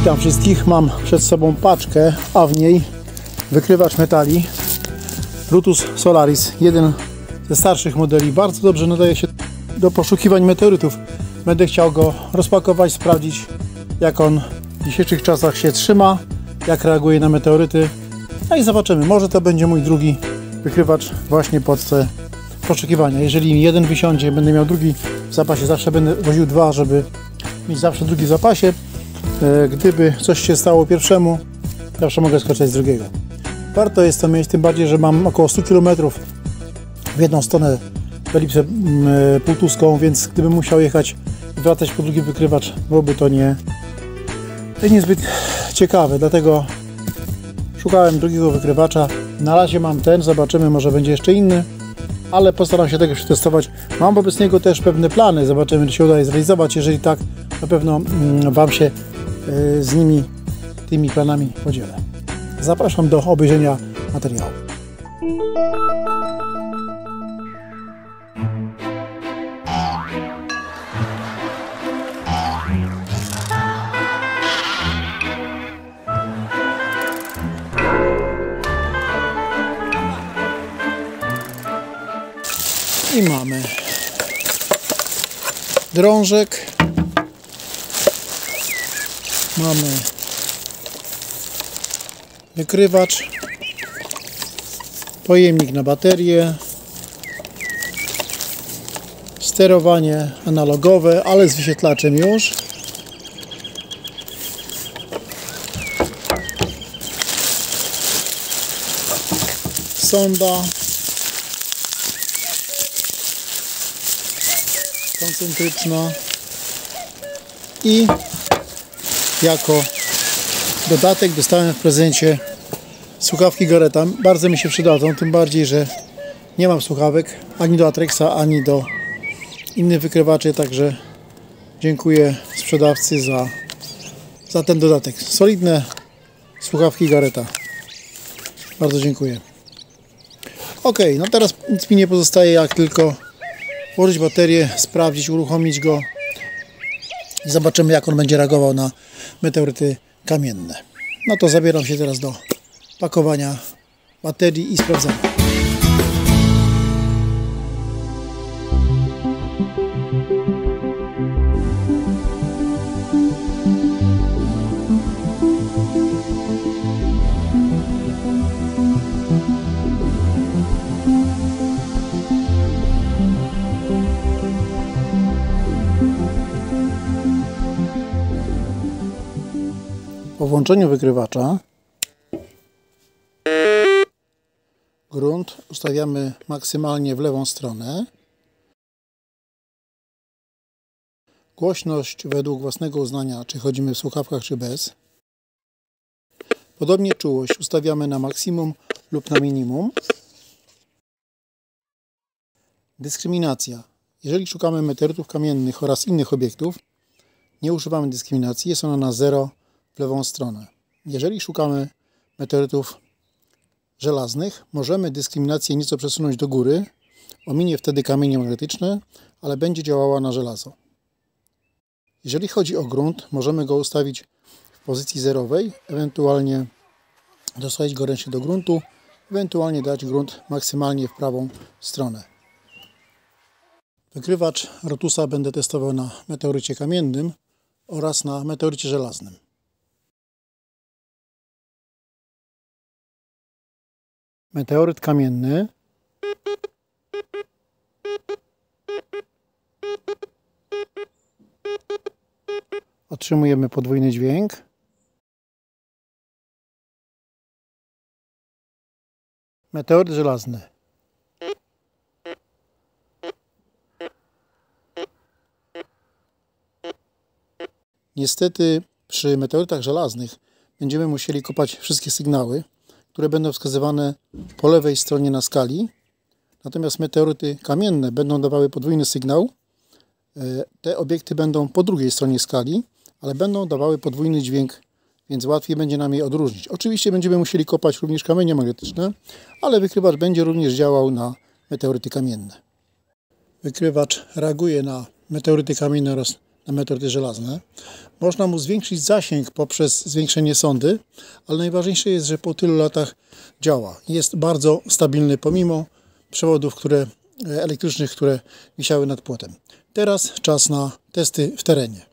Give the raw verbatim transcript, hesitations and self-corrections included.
Witam wszystkich. Mam przed sobą paczkę, a w niej wykrywacz metali Brutus Solaris, jeden ze starszych modeli. Bardzo dobrze nadaje się do poszukiwań meteorytów. Będę chciał go rozpakować, sprawdzić, jak on w dzisiejszych czasach się trzyma, jak reaguje na meteoryty. No i zobaczymy, może to będzie mój drugi wykrywacz właśnie pod te poszukiwania. Jeżeli mi jeden wysiądzie, będę miał drugi w zapasie, zawsze będę woził dwa, żeby mieć zawsze drugi w zapasie. Gdyby coś się stało pierwszemu, zawsze mogę skorzystać z drugiego. Warto jest to mieć, tym bardziej, że mam około stu kilometrów w jedną stronę w elipsę półtuską, więc gdybym musiał jechać i wracać po drugi wykrywacz, byłoby to nie, to niezbyt ciekawe. Dlatego szukałem drugiego wykrywacza. Na razie mam ten, zobaczymy, może będzie jeszcze inny, ale postaram się tego przetestować. Mam wobec niego też pewne plany, zobaczymy, czy się uda je zrealizować. Jeżeli tak, na pewno Wam się z nimi, tymi planami podzielę. Zapraszam do obejrzenia materiału. I mamy drążek, mamy wykrywacz, pojemnik na baterię, sterowanie analogowe, ale z wyświetlaczem już, sonda, koncentryczna i jako dodatek dostałem w prezencie słuchawki Garretta. Bardzo mi się przydadzą, tym bardziej, że nie mam słuchawek ani do Atraxa, ani do innych wykrywaczy, także dziękuję sprzedawcy za, za ten dodatek. Solidne słuchawki Garretta. Bardzo dziękuję. Ok, no teraz nic mi nie pozostaje, jak tylko włożyć baterię, sprawdzić, uruchomić go i zobaczymy, jak on będzie reagował na meteoryty kamienne. No to zabieram się teraz do pakowania baterii i sprawdzania. Po włączeniu wykrywacza grunt ustawiamy maksymalnie w lewą stronę. Głośność według własnego uznania, czy chodzimy w słuchawkach, czy bez. Podobnie czułość ustawiamy na maksimum lub na minimum. Dyskryminacja. Jeżeli szukamy meteorytów kamiennych oraz innych obiektów, nie używamy dyskryminacji, jest ona na zero w lewą stronę. Jeżeli szukamy meteorytów żelaznych, możemy dyskryminację nieco przesunąć do góry. Ominie wtedy kamienie magnetyczne, ale będzie działała na żelazo. Jeżeli chodzi o grunt, możemy go ustawić w pozycji zerowej, ewentualnie dostawić go ręcznie do gruntu, ewentualnie dać grunt maksymalnie w prawą stronę. Wykrywacz Brutusa będę testował na meteorycie kamiennym oraz na meteorycie żelaznym. Meteoryt kamienny. Otrzymujemy podwójny dźwięk. Meteoryt żelazny. Niestety przy meteorytach żelaznych będziemy musieli kopać wszystkie sygnały, które będą wskazywane po lewej stronie na skali. Natomiast meteoryty kamienne będą dawały podwójny sygnał. Te obiekty będą po drugiej stronie skali, ale będą dawały podwójny dźwięk, więc łatwiej będzie nam je odróżnić. Oczywiście będziemy musieli kopać również kamienie magnetyczne, ale wykrywacz będzie również działał na meteoryty kamienne. Wykrywacz reaguje na meteoryty kamienne oraz meteoryty żelazne. Można mu zwiększyć zasięg poprzez zwiększenie sondy, ale najważniejsze jest, że po tylu latach działa. Jest bardzo stabilny pomimo przewodów które, elektrycznych, które wisiały nad płotem. Teraz czas na testy w terenie.